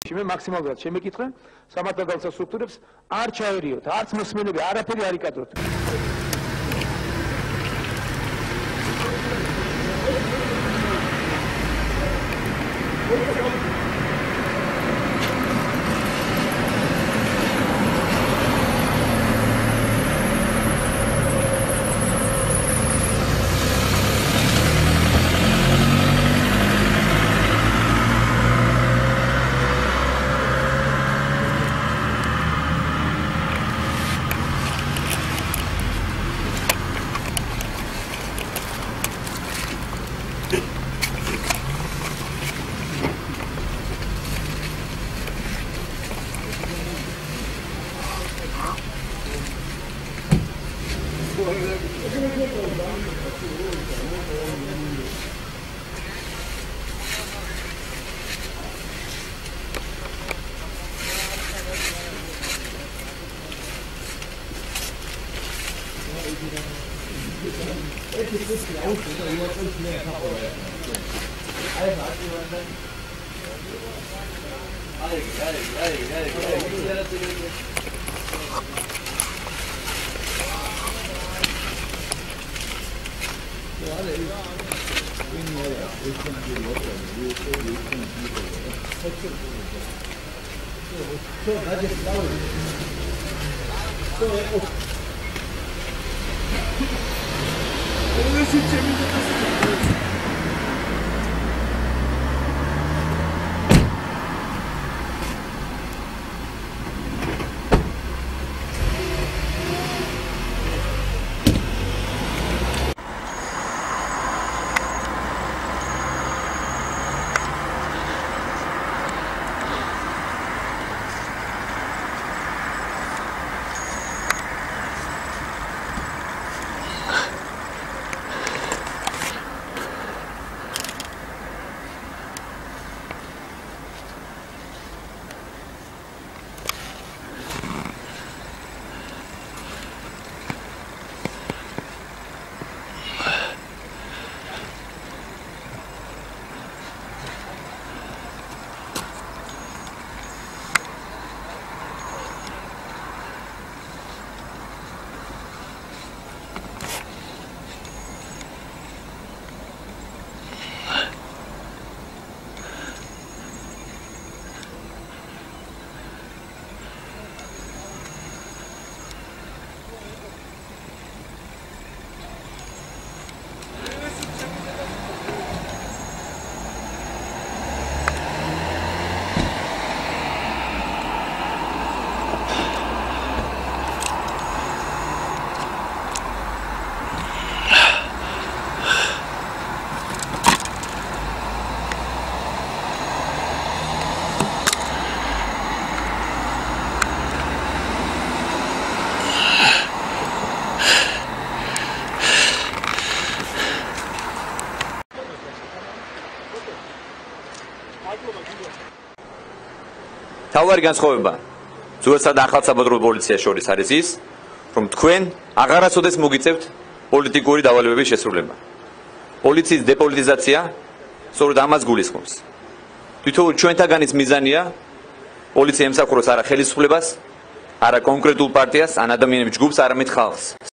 მე მაქსიმალურად შემეკითხე სამართალდამცავ სტრუქტურებს არ ჩაერიოთ, არც მოსმენები, არაფერი არ იკადროთ. თავარი განსხვავება ზოგადსა და ახალ საბადრო პოლიციას შორის არის ის, რომ თქვენ აღარასოდეს მოგიწევთ პოლიტიკური დავალებების შესრულება. პოლიციის დეპოლიტიზაცია სწორედ ამას გულისხმობს. თვითონ ჩვენთაგანის მიზანია პოლიცია ემსახუროს არა ხელისუფლებას, არა კონკრეტულ პარტიას ან ადამიანების ჯგუფს, არამედ ხალხს.